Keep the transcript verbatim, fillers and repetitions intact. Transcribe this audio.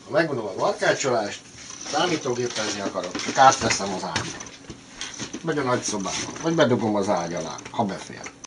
Ha megmondom a markácsolást, számítógépezni akarok, csak átveszem az ágyba. Vagy a nagyszobába, vagy bedugom az ágy alá, ha befér.